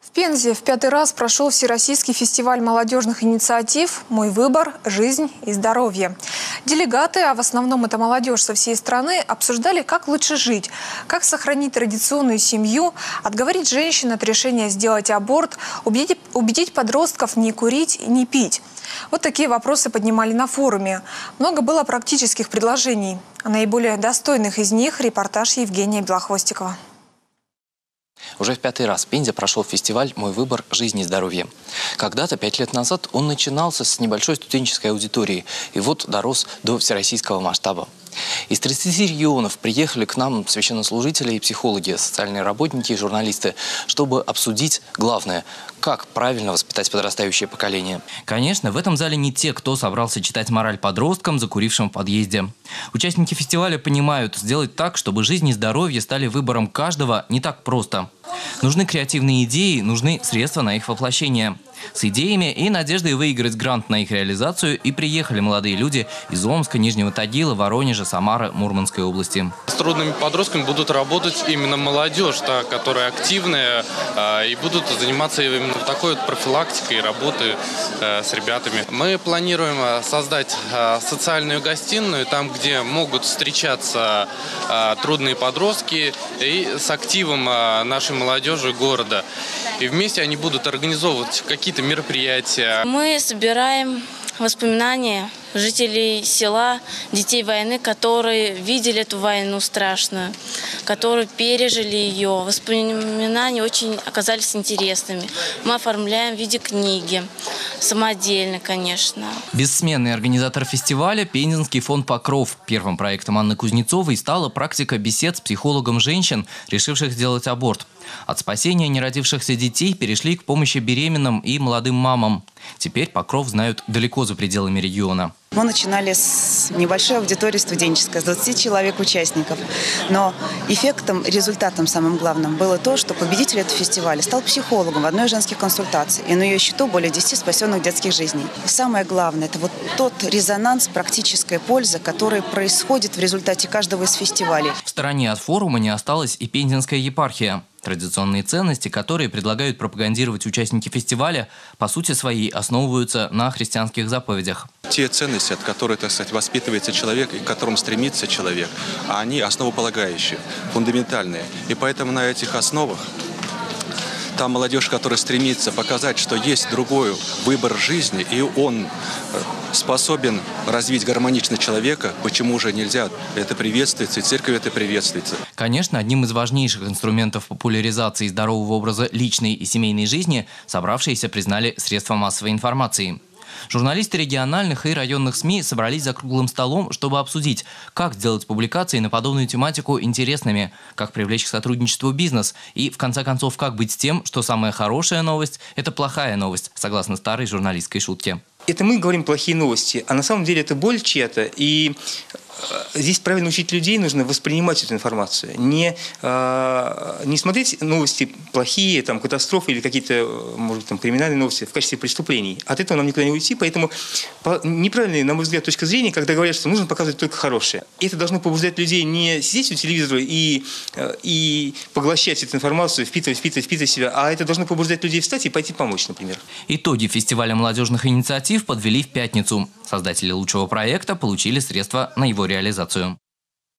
В Пензе в 5-й раз прошел Всероссийский фестиваль молодежных инициатив «Мой выбор. Жизнь и здоровье». Делегаты, а в основном это молодежь со всей страны, обсуждали, как лучше жить, как сохранить традиционную семью, отговорить женщин от решения сделать аборт, убедить подростков не курить и не пить. Вот такие вопросы поднимали на форуме. Много было практических предложений. О наиболее достойных из них репортаж Евгения Белохвостикова. Уже в 5-й раз в Пензе прошел фестиваль «Мой выбор. Жизнь и здоровье». Когда-то, 5 лет назад, он начинался с небольшой студенческой аудитории и вот дорос до всероссийского масштаба. Из 30 регионов приехали к нам священнослужители и психологи, социальные работники и журналисты, чтобы обсудить главное – как правильно воспитать подрастающее поколение. Конечно, в этом зале не те, кто собрался читать мораль подросткам, закурившим в подъезде. Участники фестиваля понимают, сделать так, чтобы жизнь и здоровье стали выбором каждого, не так просто. Нужны креативные идеи, нужны средства на их воплощение. С идеями и надеждой выиграть грант на их реализацию и приехали молодые люди из Омска, Нижнего Тагила, Воронежа, Самары, Мурманской области. С трудными подростками будут работать именно молодежь, которая активная, и будут заниматься именно такой вот профилактикой работы с ребятами. Мы планируем создать социальную гостиную, там, где могут встречаться трудные подростки и с активом нашей молодежи города. И вместе они будут организовывать какие-то мероприятия. Мы собираем воспоминания жителей села, детей войны, которые видели эту войну страшную, которые пережили ее. Воспоминания очень оказались интересными. Мы оформляем в виде книги, самодельно, конечно. Бессменный организатор фестиваля – Пензенский фонд «Покров». Первым проектом Анны Кузнецовой стала практика бесед с психологом женщин, решивших сделать аборт. От спасения неродившихся детей перешли к помощи беременным и молодым мамам. Теперь Покров знают далеко за пределами региона. Мы начинали с небольшой аудитории студенческой, с 20 человек участников. Но эффектом, результатом самым главным было то, что победитель этого фестиваля стал психологом в одной из женских консультаций. И на ее счету более 10 спасенных детских жизней. И самое главное, это вот тот резонанс, практическая польза, которая происходит в результате каждого из фестивалей. В стороне от форума не осталась и Пензенская епархия. Традиционные ценности, которые предлагают пропагандировать участники фестиваля, по сути своей основываются на христианских заповедях. Те ценности, от которых, так сказать, воспитывается человек и к которым стремится человек, они основополагающие, фундаментальные. И поэтому на этих основах та молодежь, которая стремится показать, что есть другой выбор жизни, и он способен развить гармонично человека, почему же нельзя? Это приветствуется, и церковь это приветствуется. Конечно, одним из важнейших инструментов популяризации здорового образа личной и семейной жизни собравшиеся признали средства массовой информации. Журналисты региональных и районных СМИ собрались за круглым столом, чтобы обсудить, как сделать публикации на подобную тематику интересными, как привлечь к сотрудничеству бизнес и, в конце концов, как быть с тем, что самая хорошая новость – это плохая новость, согласно старой журналистской шутке. Это мы говорим плохие новости, а на самом деле это боль чья-то. И здесь правильно учить людей, нужно воспринимать эту информацию. Не смотреть новости плохие, там, катастрофы или какие-то, может быть, там, криминальные новости в качестве преступлений. От этого нам никуда не уйти, поэтому неправильная, на мой взгляд, точка зрения, когда говорят, что нужно показывать только хорошее. Это должно побуждать людей не сидеть у телевизора и поглощать эту информацию, впитывать себя, а это должно побуждать людей встать и пойти помочь, например. Итоги фестиваля молодежных инициатив подвели в пятницу. Создатели лучшего проекта получили средства на его реализацию.